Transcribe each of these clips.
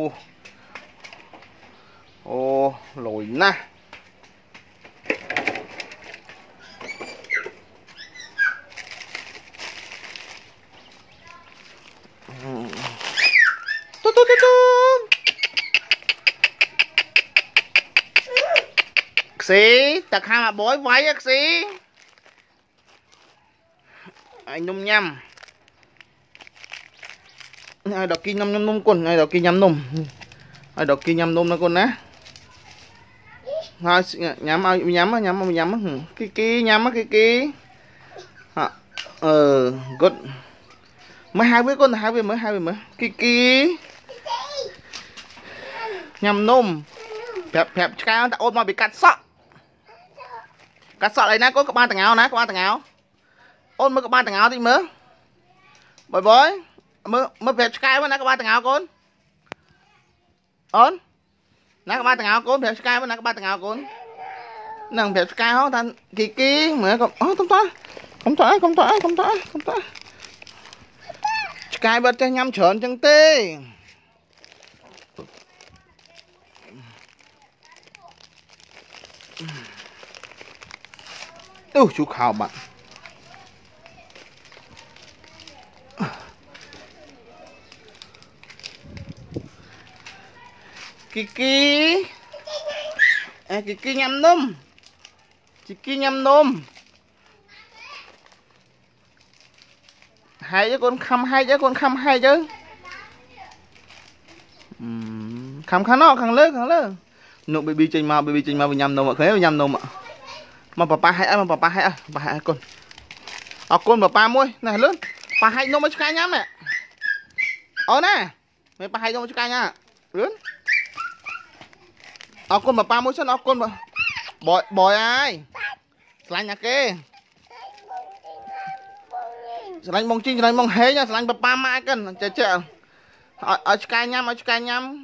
Ô lồi na. Xí, tật hai mà bối váy á xí. Anh nôm nhăm. Ai đọc kia nhăm nôm con, ai đọc kia nhăm nôm. Ai đọc kia nhăm nôm nó con á. Thôi nhắm Kiki nhắm á Kiki. Good. Mới hai với con, hai với mới. Kiki. Nhắm nôm. Phẹp cái ta ôm mà bị cắt sọ. Cắt sọ đây nè, có ba tầng áo. Ôn mới có ba tầng áo thì mớ. Bối. Mới phẹp cái mà nó có ba tầng áo con. Ôn. Nó có ba tầng áo con, phẹp cái mà nó có ba tầng áo con. Nàng phẹp cái hông thành Kiki mới có. Không thoải. Cái bật cho nhắm trơn chân tê. Chú khảo bạn. Kiki. Kiki nhắm nôm. Hay chứ con khăm hay chứ. Khăm nó khăn lơ. Nụ baby trình mà bị nhắm nôm ạ. Khế nhắm nôm ạ. Mà papa hay con. Con papa môi này lớn. Pa hay nôm cho cái nhắm nè. Nè. Mày pa hay nôm cho cái nha. Lớn. Con papa môi sân con mà. Bòi ai. Slang nhà kê. Slang bông chinh, slang bông hế nha, slang papa mai cân. Chờ. Ở cho cái nhắm.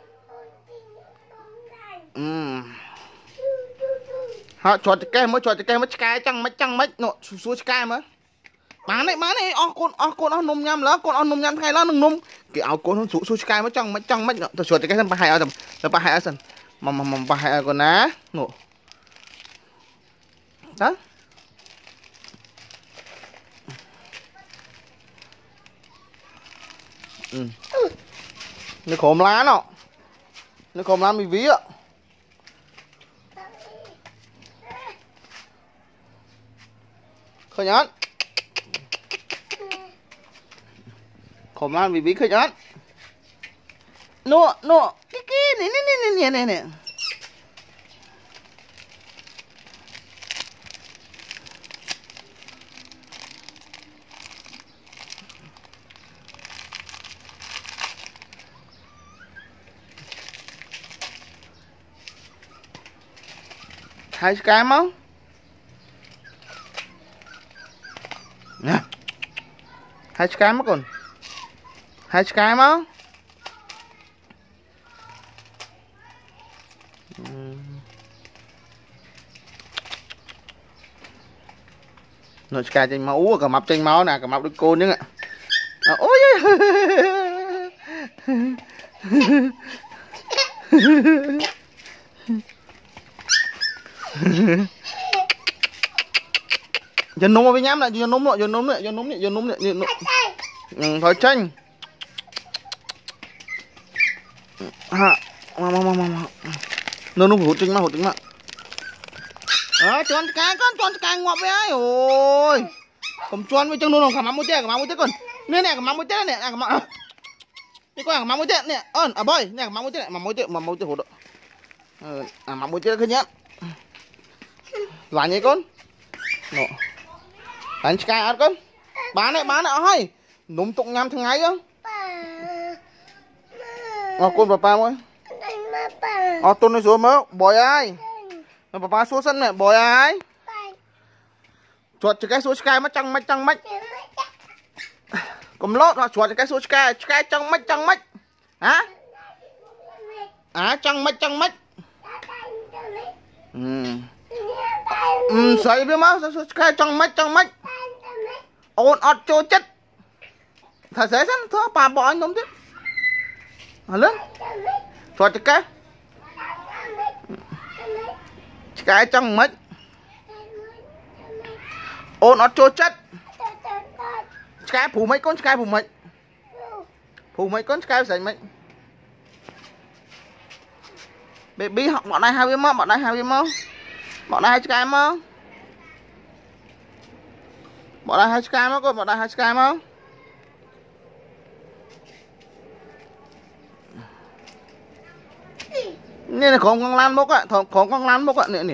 Họ chuột cái mới cái chăng mấy nọ xuống cái mới bán này con nôm nhâm lá con nôm nhâm hay lá nung nôm cái áo con xuống cái mới chăng mấy nọ tôi chuột cái thân ba hai ở tầm ba hai ở sân mà ba hai ở con ná nọ đó nó khổm lá nọ nó khổm lá mì ví ạ. Khơi nhón. Khổm lan vì bí khơi nhón. Nụ. Kiki nè. Hai cái không? Nè. Hai cái mà con. Hai cái mà. Nó cái trên máu, cả mập trên máu nè, cả mập đứa cô nữa ạ. Ôi. Giờ nôm với nhám lại, giờ nôm lại. Thôi tranh. Mà. Nó hụt trinh mà. Chọn cái ngọt với ai ôi. Cầm chọn với chân nó cả mắm mũi tê con. Nè cả mắm mũi tê nè, cả mắm. Cái con cả mắm mũi tê nè. Boy, nè cả mắm mũi tê hụt. Mắm mũi tê khơi nhá. Là nhỉ con? Nọ. Đánh cái ăn con. Bán này ơi. Núng tụng nhắm thằng ấy không? Con papa ơi. Tôi nói xuống mớ, bòi ai? Papa xuống sân này, bòi ai? Chuột cái xuống cái mất chăng mất. Cầm lót hoặc chuột cái xuống cái chăng mất. Hả? Chăng mất. Xoay với má, cái chăng mất. Ôn ọt trôi chất. Thật sẽ sẵn, thôi bà bỏ anh đúng chứ. lớn cho cái trong mấy ô nó trôi chất cái phủ mấy con cái phủ mấy con cái dành mấy baby học bọn này hai viên mông bọn này hai cái mông bọn này hai cái mông con bọn này hai cái mông nên là không con lan bốc ạ không con lan bốc ạ nè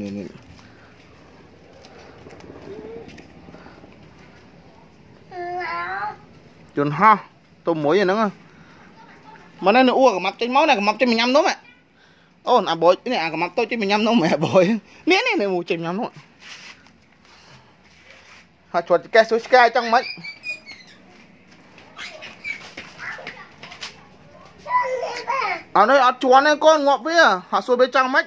chuẩn ha tôm muối gì nữa không mà đây nó ua cái mặt trên máu này cái mặt trên mình nhâm đúng mẹ ô à bội cái này cái mặt tôi trên mình nhâm đúng mẹ bội nè này mù trên nhâm đúng hả chuột cái số sky trong mấy ở đây chuột này con ngọt với à họ xua bên trong mấy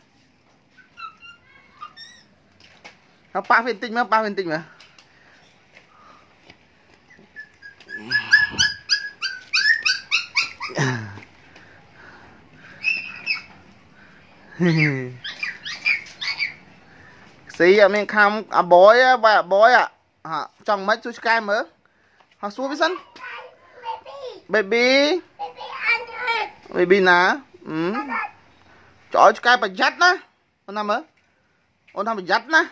nó ba viên tinh mà xí ở miền khăm à bói à hả trong mấy chú sky mới họ xua với sân baby ná trời sky bà dắt ná ôn tham bà dắt ná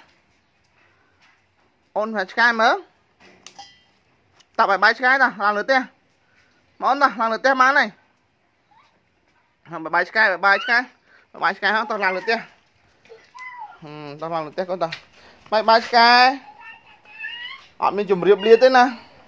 ôn phải sky mới tập bài bài sky nào làm lượt tia món nào làm lượt tia má này bài sky không tao làm lượt tia tao làm lượt tia con tao bài sky họ mình chùm riệp lia tới nè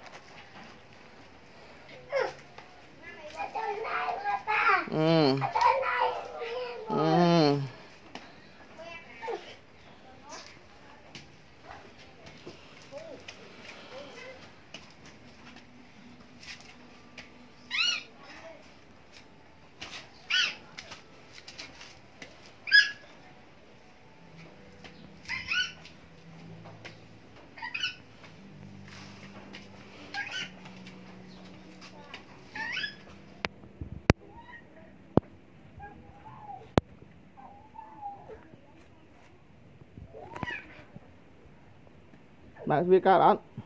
bác vi ca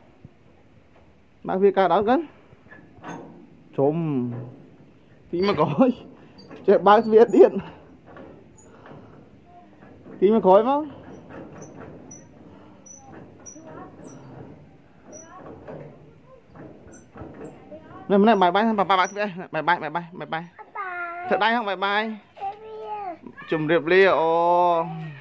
đón cân chùm tí mà khói chạy bác vi điện tí mà khói không này bài bay thật đây không bài chùm điệp lia ô